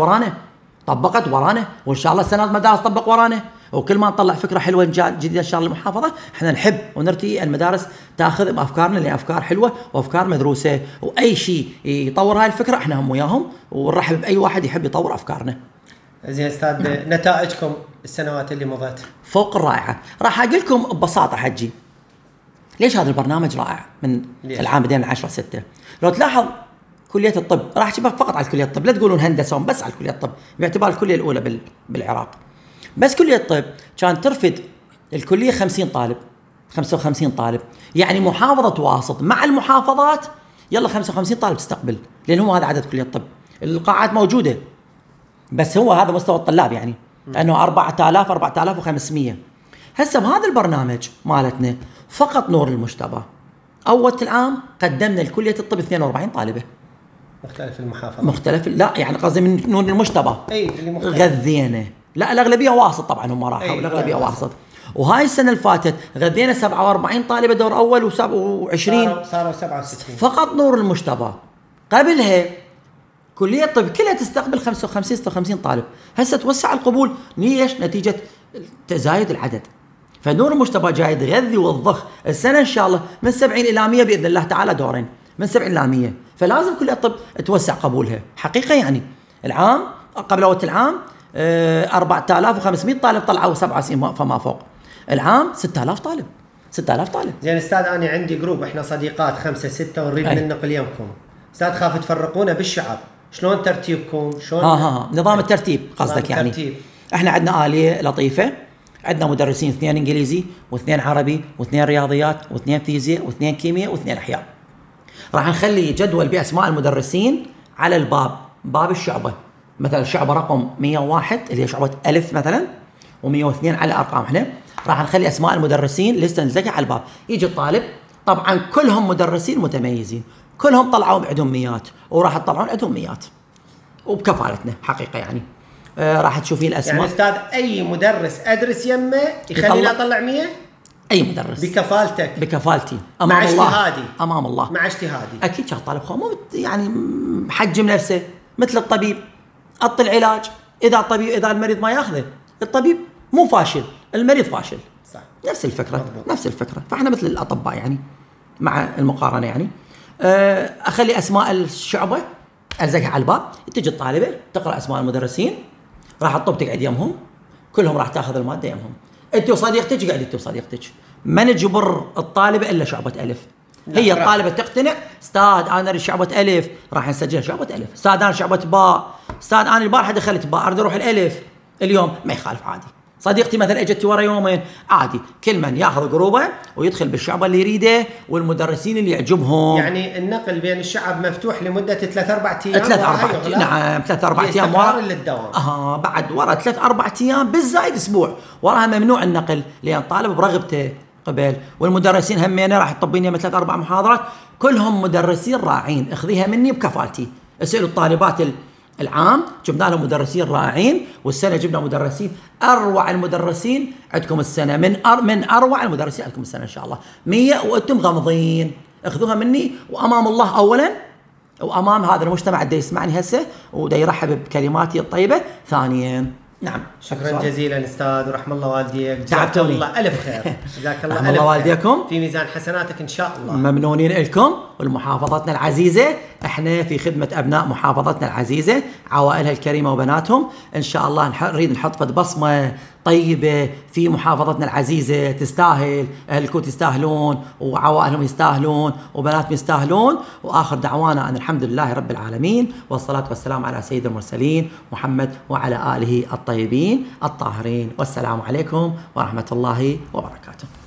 Speaker 1: ورانا، وان شاء الله السنه المدارس تطبق ورانا. وكل ما نطلع فكره حلوه جديده ان شاء الله المحافظه، احنا نحب ونرتي المدارس تاخذ بافكارنا اللي افكار حلوه وافكار مدروسه، واي شيء يطور هاي الفكره احنا هم وياهم، ونرحب باي واحد يحب يطور افكارنا.
Speaker 2: زين استاذ، نتائجكم السنوات اللي مضت
Speaker 1: فوق الرائعه. راح اقول لكم ببساطه حجي ليش هذا البرنامج رائع من العام بدينا 10/6. لو تلاحظ كليه الطب، راح اجيبك فقط على كليه الطب، لا تقولون هندسه، بس على كليه الطب باعتبار الكليه الاولى بالعراق. بس كليه الطب كانت ترفد الكليه 50 طالب 55 طالب، يعني محافظه واسط مع المحافظات يلا 55 طالب تستقبل، لان هو هذا عدد كليه الطب. القاعات موجوده بس هو هذا مستوى الطلاب يعني، لانه 4500. هسه بهذا البرنامج مالتنا فقط نور المجتبى اول العام قدمنا لكليه الطب 42 طالبه.
Speaker 2: مختلف المحافظه،
Speaker 1: مختلف، لا يعني قصدي من نور المجتبى
Speaker 2: اللي مختلف.
Speaker 1: غذينا، لا الاغلبيه واسط طبعا، هم راحوا الاغلبيه واسط. وهاي السنه اللي فاتت غذينا 47 طالبه دور اول و27
Speaker 2: صاروا 67
Speaker 1: فقط نور المجتبى. قبلها كليه الطب كلها تستقبل 55 56 طالب، هسه توسع القبول. ليش؟ نتيجه تزايد العدد. فنور المجتبى جاي تغذي وتضخ السنه ان شاء الله من 70 الى 100 باذن الله تعالى، دورين من 70 الى 100. فلازم كليه الطب توسع قبولها حقيقه يعني. العام قبل اول العام 4500 طالب طلعوا 97 فما فوق، العام 6000 طالب.
Speaker 2: زين استاذ، انا عندي جروب احنا صديقات 5 6 ونريد ننقل يمكم. استاذ خاف تفرقونا بالشعب، شلون ترتيبكم؟ شلون
Speaker 1: نظام الترتيب قصدك يعني؟ الترتيب. احنا عندنا آلية لطيفة، عندنا مدرسين 2 انجليزي و2 عربي و2 رياضيات و2 فيزياء و2 كيمياء و2 احياء. راح نخلي جدول باسماء المدرسين على باب الشعبة، مثلا الشعبة رقم 101 اللي هي شعبة ألف مثلا، و102 على ارقام. احنا راح نخلي اسماء المدرسين لسه نلزقها على الباب. يجي الطالب، طبعا كلهم مدرسين متميزين، كلهم طلعوا عندهم 100 وراح تطلعون عندهم 100 وبكفالتنا حقيقه يعني. راح تشوفين الاسماء.
Speaker 2: يعني استاذ اي مدرس ادرس يمه يخليني اطلع 100؟
Speaker 1: اي مدرس
Speaker 2: بكفالتك؟
Speaker 1: بكفالتي امام
Speaker 2: مع
Speaker 1: الله.
Speaker 2: اجتهادي
Speaker 1: امام الله
Speaker 2: مع اجتهادي.
Speaker 1: اكيد كان طالب خو مو يعني محجم نفسه مثل الطبيب. اعطي العلاج، اذا المريض ما ياخذه، الطبيب مو فاشل، المريض فاشل.
Speaker 2: صح.
Speaker 1: نفس الفكره. فاحنا مثل الاطباء يعني مع المقارنه يعني. اخلي اسماء الشعبه الزقها على الباب، تجي الطالبه تقرا اسماء المدرسين، راح الطب تقعد يمهم، كلهم راح تاخذ الماده يمهم. انت وصديقتك قاعد انت وصديقتك، ما نجبر الطالبه الا شعبه الف. هي الطالبه تقتنع، استاذ انا اريد شعبه الف، راح نسجلها شعبه الف. استاذ انا شعبه باء، استاذ انا البارحه دخلت باء اريد اروح الالف اليوم، ما يخالف عادي. صديقتي مثلا اجت ورا يومين، عادي كل من ياخذ جروبه ويدخل بالشعب اللي يريده والمدرسين اللي يعجبهم.
Speaker 2: يعني النقل بين الشعب مفتوح لمده 3-4 ايام.
Speaker 1: 3-4 نعم 3-4 ايام
Speaker 2: ورا للدوام.
Speaker 1: بعد ورا 3-4 ايام بالزايد اسبوع وراها ممنوع النقل، لان طالب برغبته قبل. والمدرسين همينه راح يطبين يوم 3-4 محاضرات، كلهم مدرسين راعين، اخذيها مني بكفالتي. اسالوا الطالبات العام جبنا لهم مدرسين رائعين، والسنه جبنا مدرسين اروع المدرسين عندكم السنه، من اروع المدرسين عندكم السنه ان شاء الله 100، وانتم غامضين اخذوها مني وامام الله اولا، وامام هذا المجتمع اللي يسمعني هسه ودا يرحب بكلماتي الطيبه ثانيا. نعم
Speaker 2: شكرا جزيلا استاذ، ورحم الله والديك،
Speaker 1: جزاك
Speaker 2: الله الف خير. جزاك الله
Speaker 1: رحم الله والديكم،
Speaker 2: في ميزان حسناتك ان شاء الله.
Speaker 1: ممنونين لكم ولمحافظتنا العزيزه، احنا في خدمه ابناء محافظتنا العزيزه، عوائلها الكريمه وبناتهم، ان شاء الله نريد نحط فد بصمه طيبه في محافظتنا العزيزه، تستاهل، اهل الكوت يستاهلون، وعوائلهم يستاهلون، وبناتهم يستاهلون. واخر دعوانا ان الحمد لله رب العالمين، والصلاه والسلام على سيد المرسلين محمد وعلى اله الطيبين الطاهرين، والسلام عليكم ورحمه الله وبركاته.